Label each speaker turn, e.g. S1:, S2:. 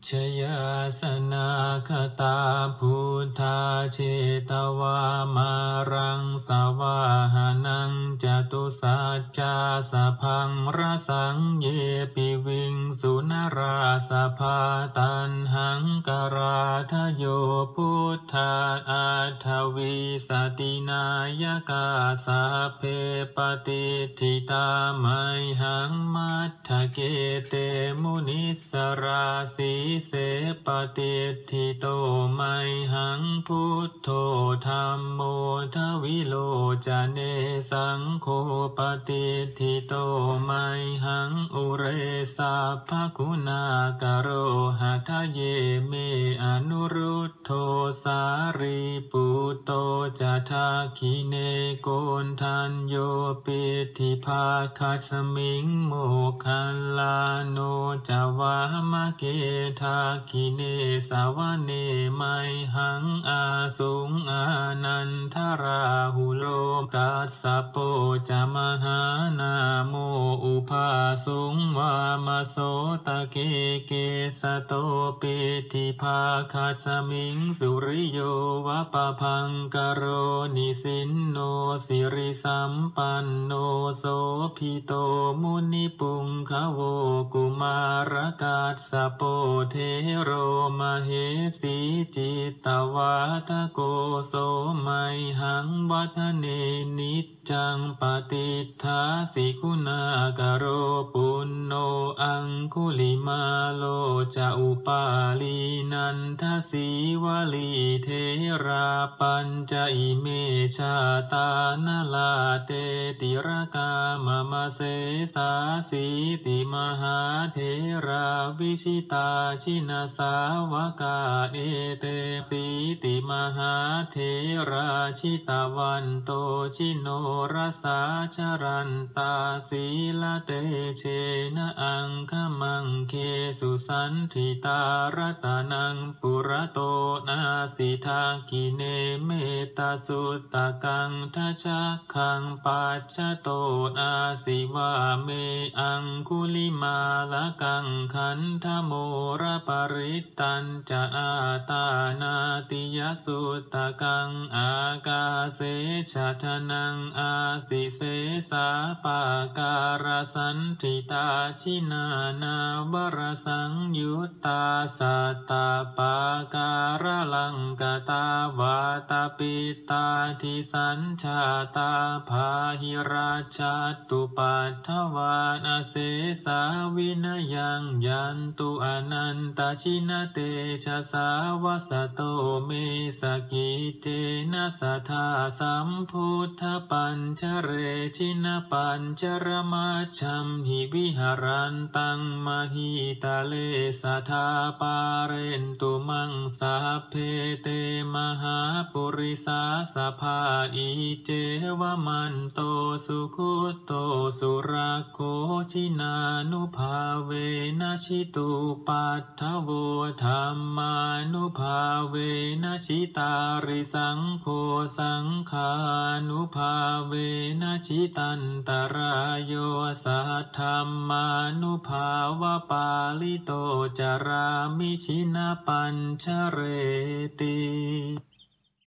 S1: ชยาสนาคตาพุทธาเชตวามารังสวาหานังจตุสัจจาสพังรสังเยปิวิงสุนราสภาตันหังกราทโยพุทธาอัฏฐวิสตินายกาสาเพปฏิทิตาไมหังมัทธเกเตมุนิสราสีเสปฏิทิโตไมหังพุทโธธัมโมทวิโลจเนสังโฆปฏิทิโตไมหังอุเรสัพพคุณากโรหัทเยเมอนุรุตโธสารีปุตโตจะทาคิเนโกนทันโยปิธิภาคัสมิงโมคัลลาโนจาวามะเกทาคิเนสาวเนไมหังอาสุงอานันทราหุโลกัสสะโปจามหานาโมอุภาสุงวามโสตะเกเกสะโตปิธิภาคัสมิงสุริโยวะปะพังกโรนิสินโนสิริสัมปันโนโสภิโตมุนิปุงคโวกุมารกัสสะโปเทโรมเหสีจิตตวาทโกโสไมหังวัฒเนนิจจังปฏิทาสิคุณากโรปุณโนอังคุลิมาโลจะอุปาลีนันทสีวลีเทราปัญจอิเมชาตานลาเตติรกามมเสสาสีติมหาเทราวิชิตาชินาสาวกาเอเตสีติมหาเทราชิตาวันโตชิโนรสาชรันตาสีลเตเชนะอังคมังเคสุสันทิตารตานังปุระโตนาสิทากิเนเมตาสุตตะกังทัชะคังปัจจโตนาสิวาเมอังคุลิมาละกังขันธโมระปริตตัญจะอาตานาติยสุตตะกังอากาเสชะทนังอาสิเสสาปาการสันติตาชินานาวรสังยุตตาสัตตาปาการลังกตาวาตาปิตาทิสัญชาตาภาหิราชาตุปัฏฐวานาเสสาวินยังยันตุอนันตชินเตชะสาวสโตเมสกิเจนะสัทธาสัมพุทธปัญชเรชินปัญชรมัชชัมหิวิหารันตังมหิตาเลสัทธาปาเรนตุมังสัพเพเตมหาปุริสาสภาอิเจวมันโตสุขุโตสุราโคชินานุภาเวนะชิตุปัฏฐโวธัมมานุภาเวนะชิตาริสังโฆสังฆานุภาเวนะชิตันตรายโยสัทธัมมานุภาวะปาลิโตจารามิชินาปัญชเรติ